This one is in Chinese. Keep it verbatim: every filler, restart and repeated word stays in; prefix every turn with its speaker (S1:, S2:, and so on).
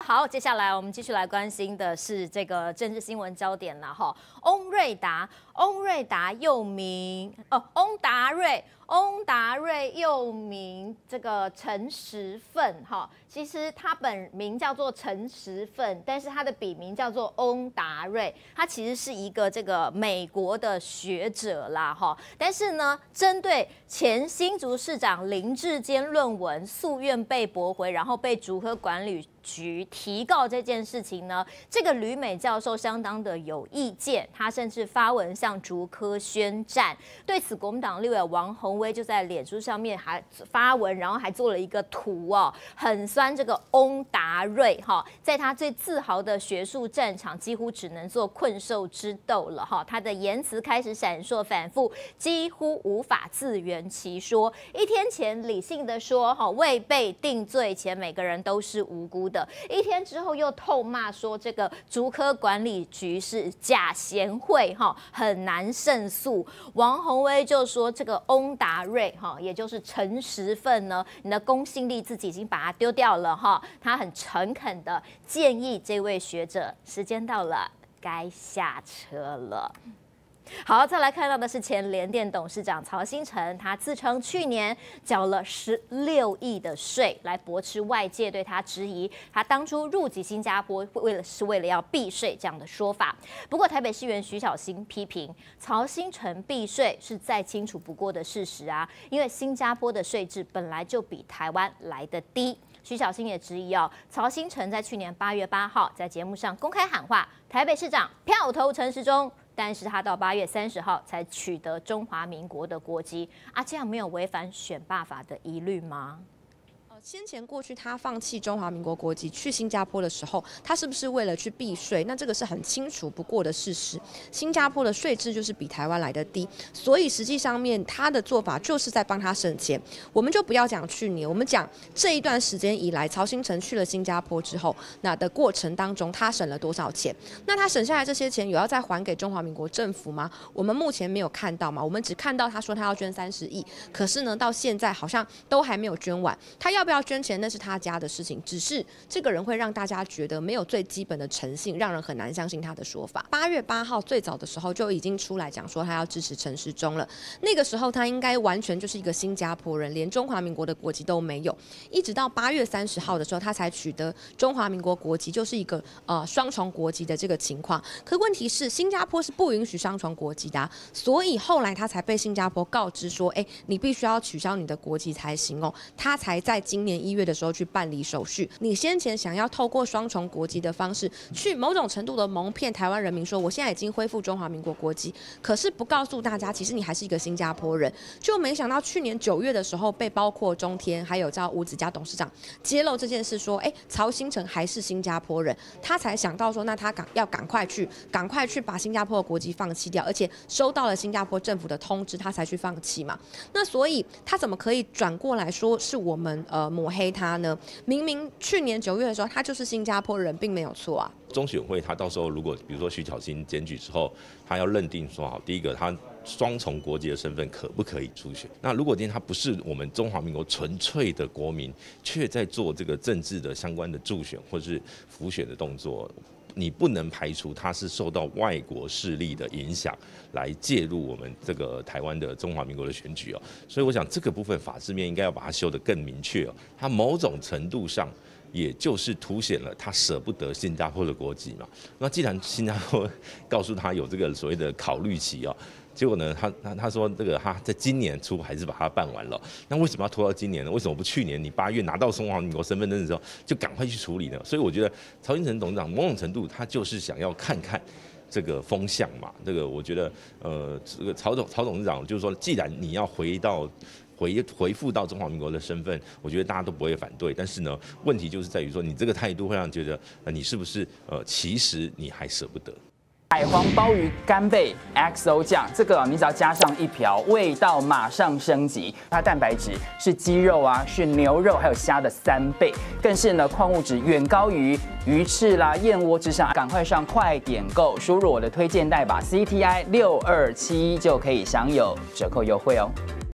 S1: 好，接下来我们继续来关心的是这个政治新闻焦点了哈。翁瑞达，翁瑞达又名哦，翁达瑞。翁达瑞又名这个陈时奋，哈，其实他本名叫做陈时奋，但是他的笔名叫做翁达瑞，他其实是一个这个美国的学者啦，哈。但是呢，针对前新竹市长林志坚论文诉愿被驳回，然后被竹科管理局提告这件事情呢，这个吕美教授相当的有意见，他甚至发文向竹科宣战。对此，国民党立委王宏威就在脸书上面还发文，然后还做了一个图哦，很酸这个翁达瑞哈，在他最自豪的学术战场，几乎只能做困兽之斗了哈。他的言辞开始闪烁反复，几乎无法自圆其说。一天前理性的说哈，未被定罪前，每个人都是无辜的。一天之后又痛骂说这个竹科管理局是假贤惠哈，很难胜诉。王宏威就说这个翁达瑞哈，也就是陈时奋呢，你的公信力自己已经把它丢掉了哈。他很诚恳的建议这位学者，时间到了，该下车了。好，再来看到的是前联电董事长曹兴诚，他自称去年缴了十六亿的税，来驳斥外界对他质疑他当初入籍新加坡为了是为了要避税这样的说法。不过台北市议员徐小新批评曹兴诚避税是再清楚不过的事实啊，因为新加坡的税制本来就比台湾来得低。徐小新也质疑哦，曹兴诚在去年八月八号在节目上公开喊话，台北市长票投陈时中。但是他到八月三十号才取得中华民国的国籍啊，这样没有违反选罢法的疑虑吗？
S2: 先前过去他放弃中华民国国籍去新加坡的时候，他是不是为了去避税？那这个是很清楚不过的事实。新加坡的税制就是比台湾来的低，所以实际上面他的做法就是在帮他省钱。我们就不要讲去年，我们讲这一段时间以来，曹兴诚去了新加坡之后，那的过程当中他省了多少钱？那他省下来这些钱有要再还给中华民国政府吗？我们目前没有看到嘛，我们只看到他说他要捐三十亿，可是呢到现在好像都还没有捐完。他要不要要捐钱那是他家的事情，只是这个人会让大家觉得没有最基本的诚信，让人很难相信他的说法。八月八号最早的时候就已经出来讲说他要支持陈时中了，那个时候他应该完全就是一个新加坡人，连中华民国的国籍都没有。一直到八月三十号的时候，他才取得中华民国国籍，就是一个呃双重国籍的这个情况。可问题是，新加坡是不允许双重国籍的、啊，所以后来他才被新加坡告知说，哎，你必须要取消你的国籍才行哦。他才在今年一月的时候去办理手续。你先前想要透过双重国籍的方式，去某种程度的蒙骗台湾人民说，我现在已经恢复中华民国国籍，可是不告诉大家，其实你还是一个新加坡人。就没想到去年九月的时候，被包括中天还有叫吴子嘉董事长揭露这件事，说，哎，曹兴诚还是新加坡人，他才想到说，那他赶要赶快去，赶快去把新加坡的国籍放弃掉，而且收到了新加坡政府的通知，他才去放弃嘛。那所以他怎么可以转过来说是我们呃抹黑他呢？明明去年九月的时候，他就是新加坡人，并没有错啊。
S3: 中选会他到时候如果比如说徐巧芯检举之后，他要认定说好，第一个他双重国籍的身份可不可以初选？那如果今天他不是我们中华民国纯粹的国民，却在做这个政治的相关的助选或是辅选的动作，你不能排除他是受到外国势力的影响来介入我们这个台湾的中华民国的选举哦。所以我想这个部分法制面应该要把它修得更明确哦。它某种程度上也就是凸显了他舍不得新加坡的国籍嘛。那既然新加坡告诉他有这个所谓的考虑期哦，结果呢，他他他说这个他在今年初还是把它办完了，那为什么要拖到今年呢？为什么不去年你八月拿到中华民国身份证的时候就赶快去处理呢？所以我觉得曹兴诚董事长某种程度他就是想要看看这个风向嘛。这个我觉得呃，这个曹董曹董事长就是说，既然你要回到。回回复到中华民国的身份，我觉得大家都不会反对。但是呢，问题就是在于说，你这个态度会让人觉得，呃，你是不是呃，其实你还舍不得。
S4: 海皇鲍鱼干贝 X O 酱，这个你只要加上一瓢，味道马上升级。它蛋白质是鸡肉啊，是牛肉还有虾的三倍，更是呢矿物质远高于鱼翅啦、燕窝之上。赶快上快点购，输入我的推荐代码 C T I 六二七就可以享有折扣优惠哦。